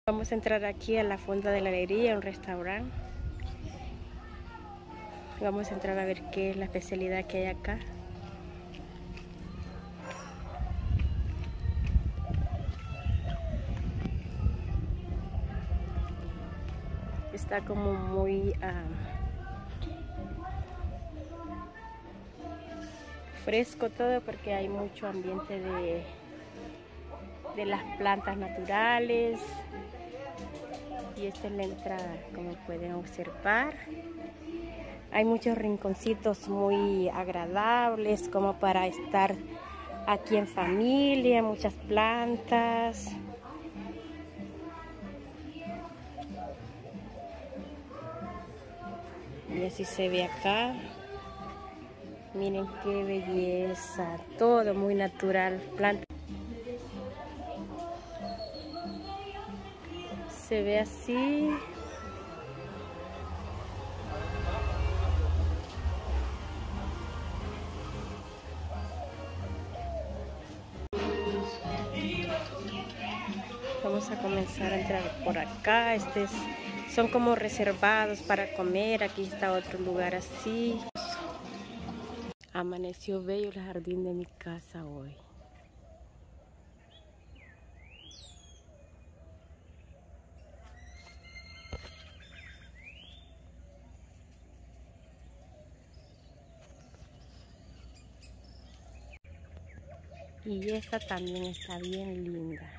Vamos a entrar aquí a la Fonda de la Alegría, un restaurante. Vamos a entrar a ver qué es la especialidad que hay acá. Está como muy fresco todo porque hay mucho ambiente de las plantas naturales. Y esta es la entrada, como pueden observar. Hay muchos rinconcitos muy agradables como para estar aquí en familia, muchas plantas. Y así se ve acá. Miren qué belleza, todo muy natural. Planta. Se ve así. Vamos a comenzar a entrar por acá. Son como reservados para comer. Aquí está otro lugar así. Amaneció bello el jardín de mi casa hoy. Y esta también está bien linda.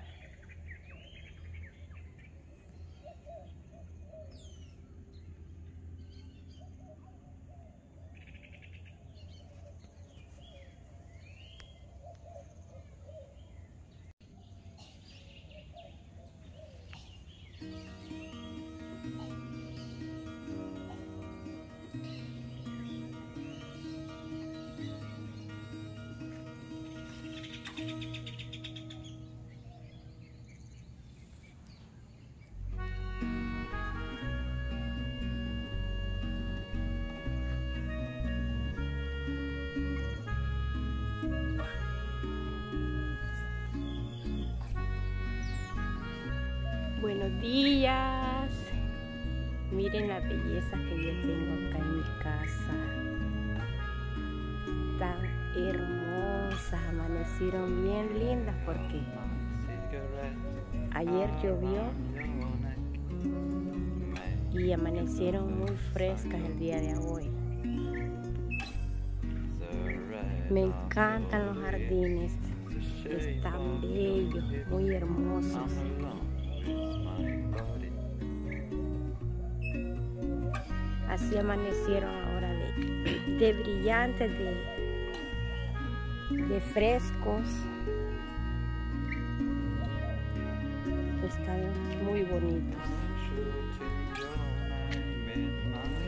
Buenos días. Miren la belleza que yo tengo acá en mi casa. Tan hermosas, amanecieron bien lindas porque ayer llovió y amanecieron muy frescas el día de hoy. Me encantan los jardines, están bellos, muy hermosos. Así amanecieron ahora de brillantes, de frescos. Están muy bonitos.